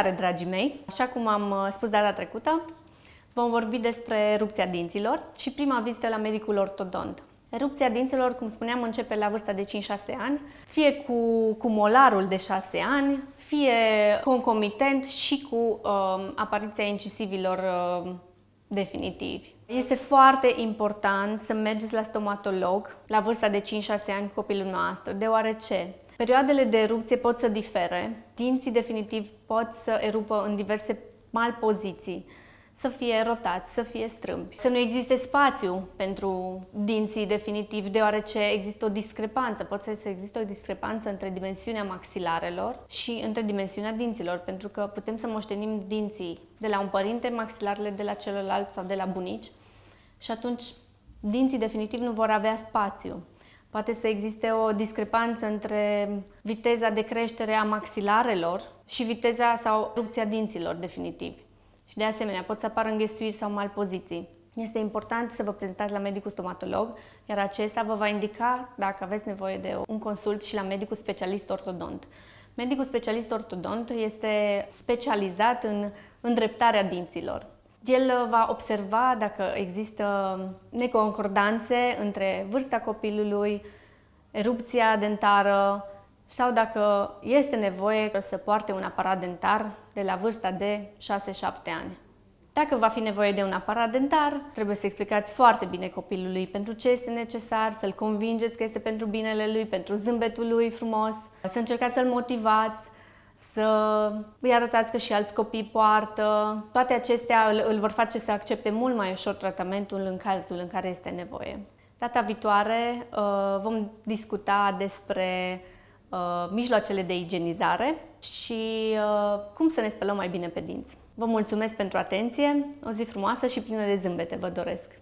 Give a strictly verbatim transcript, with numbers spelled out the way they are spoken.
Salutare, dragii mei! Așa cum am spus data trecută, vom vorbi despre erupția dinților și prima vizită la medicul ortodont. Erupția dinților, cum spuneam, începe la vârsta de cinci șase ani, fie cu, cu molarul de șase ani, fie concomitent și cu uh, apariția incisivilor uh, definitivi. Este foarte important să mergeți la stomatolog la vârsta de cinci șase ani cu copilul noastră, deoarece perioadele de erupție pot să difere, dinții definitiv pot să erupă în diverse malpoziții, să fie rotați, să fie strâmbi, să nu existe spațiu pentru dinții definitiv, deoarece există o discrepanță, pot să existe o discrepanță între dimensiunea maxilarelor și între dimensiunea dinților, pentru că putem să moștenim dinții de la un părinte, maxilarele de la celălalt sau de la bunici și atunci dinții definitiv nu vor avea spațiu. Poate să existe o discrepanță între viteza de creștere a maxilarelor și viteza sau erupția dinților definitiv. Și de asemenea pot să apară înghesuiri sau malpoziții. Este important să vă prezentați la medicul stomatolog, iar acesta vă va indica dacă aveți nevoie de un consult și la medicul specialist ortodont. Medicul specialist ortodont este specializat în îndreptarea dinților. El va observa dacă există neconcordanțe între vârsta copilului, erupția dentară sau dacă este nevoie să poarte un aparat dentar de la vârsta de șase șapte ani. Dacă va fi nevoie de un aparat dentar, trebuie să explicați foarte bine copilului pentru ce este necesar, să-l convingeți că este pentru binele lui, pentru zâmbetul lui frumos, să încercați să-l motivați, să îi arătați că și alți copii poartă. Toate acestea îl, îl vor face să accepte mult mai ușor tratamentul în cazul în care este nevoie. Data viitoare vom discuta despre mijloacele de igienizare și cum să ne spălăm mai bine pe dinți. Vă mulțumesc pentru atenție, o zi frumoasă și plină de zâmbete vă doresc!